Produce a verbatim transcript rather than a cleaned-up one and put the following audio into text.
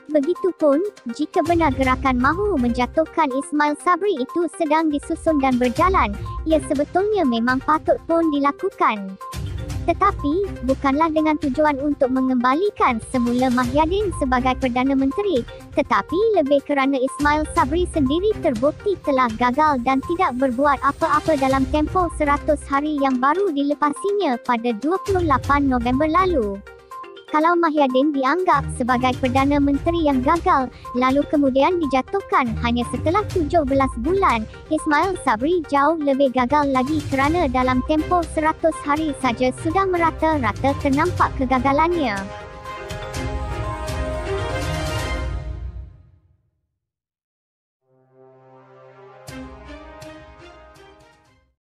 Begitupun, jika benar gerakan mahu menjatuhkan Ismail Sabri itu sedang disusun dan berjalan, ia sebetulnya memang patut pun dilakukan. Tetapi, bukanlah dengan tujuan untuk mengembalikan semula Mahyadin sebagai Perdana Menteri, tetapi lebih kerana Ismail Sabri sendiri terbukti telah gagal dan tidak berbuat apa-apa dalam tempoh seratus hari yang baru dilepasinya pada dua puluh lapan November lalu. Kalau Mahyadin dianggap sebagai Perdana Menteri yang gagal, lalu kemudian dijatuhkan hanya setelah tujuh belas bulan, Ismail Sabri jauh lebih gagal lagi kerana dalam tempoh seratus hari saja sudah merata-rata ternampak kegagalannya.